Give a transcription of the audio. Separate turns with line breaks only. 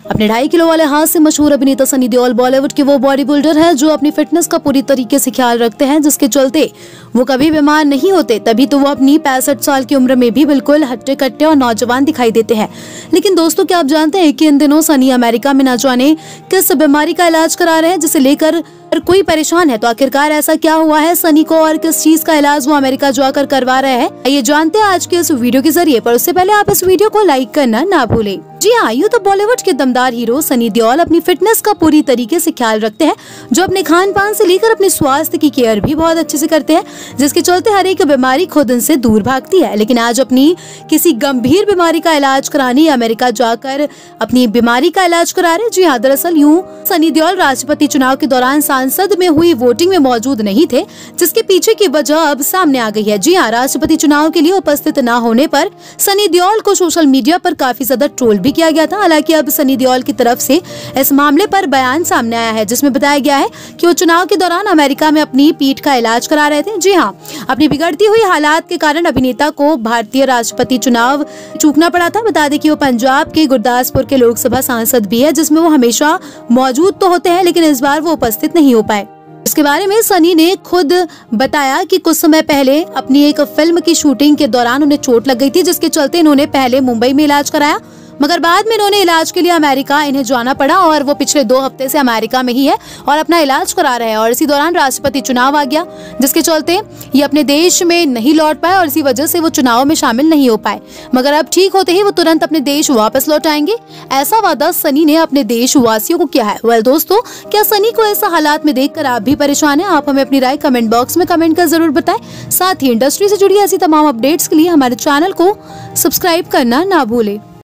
अपने 2.5 किलो वाले हाथ से मशहूर अभिनेता सनी देओल बॉलीवुड के वो बॉडी बिल्डर है जो अपनी फिटनेस का पूरी तरीके से ख्याल रखते हैं, जिसके चलते वो कभी बीमार नहीं होते। तभी तो वो अपनी 65 साल की उम्र में भी बिल्कुल हट्टे कट्टे और नौजवान दिखाई देते हैं। लेकिन दोस्तों, क्या आप जानते हैं कि इन दिनों सनी अमेरिका में न जाने किस बीमारी का इलाज करा रहे हैं, जिसे लेकर कोई परेशान है। तो आखिरकार ऐसा क्या हुआ है सनी को और किस चीज का इलाज वो अमेरिका जाकर करवा रहे हैं, ये जानते हैं आज के इस वीडियो के जरिए। पर उससे पहले आप इस वीडियो को लाइक करना ना भूलें। जी हाँ, यूँ तो बॉलीवुड के दमदार हीरो सनी देओल अपनी फिटनेस का पूरी तरीके से ख्याल रखते हैं, जो अपने खान पान से लेकर अपने स्वास्थ्य की केयर भी बहुत अच्छे से करते हैं, जिसके चलते हर एक बीमारी खुद इनसे दूर भागती है। लेकिन आज अपनी किसी गंभीर बीमारी का इलाज कराने अमेरिका जाकर अपनी बीमारी का इलाज करा रहे। जी हाँ, दरअसल यूँ सनी देओल राष्ट्रपति चुनाव के दौरान संसद में हुई वोटिंग में मौजूद नहीं थे, जिसके पीछे की वजह अब सामने आ गई है। जी हाँ, राष्ट्रपति चुनाव के लिए उपस्थित न होने पर सनी देओल को सोशल मीडिया पर काफी ज्यादा ट्रोल भी किया गया था। हालांकि अब सनी देओल की तरफ से इस मामले पर बयान सामने आया है, जिसमें बताया गया है कि वो चुनाव के दौरान अमेरिका में अपनी पीठ का इलाज करा रहे थे। जी हाँ, अपनी बिगड़ती हुई हालात के कारण अभिनेता को भारतीय राष्ट्रपति चुनाव चूकना पड़ा था। बता दें कि वो पंजाब के गुरदासपुर के लोकसभा सांसद भी है, जिसमें वो हमेशा मौजूद तो होते हैं, लेकिन इस बार वो उपस्थित नहीं हो पाए। इसके बारे में सनी ने खुद बताया कि कुछ समय पहले अपनी एक फिल्म की शूटिंग के दौरान उन्हें चोट लग गई थी, जिसके चलते इन्होंने पहले मुंबई में इलाज कराया, मगर बाद में इन्होंने इलाज के लिए अमेरिका इन्हें जाना पड़ा और वो पिछले 2 हफ्ते से अमेरिका में ही है और अपना इलाज करा रहे हैं। और इसी दौरान राष्ट्रपति चुनाव आ गया, जिसके चलते ये अपने देश में नहीं लौट पाए और इसी वजह से वो चुनाव में शामिल नहीं हो पाए। मगर अब ठीक होते ही वो तुरंत अपने देश वापस लौट आएंगे, ऐसा वादा सनी ने अपने देशवासियों को किया है। वेल दोस्तों, क्या सनी को ऐसा हालात में देखकर आप भी परेशान हैं? आप हमें अपनी राय कमेंट बॉक्स में कमेंट कर जरूर बताएं। साथ ही इंडस्ट्री से जुड़ी ऐसी तमाम अपडेट्स के लिए हमारे चैनल को सब्सक्राइब करना ना भूलें।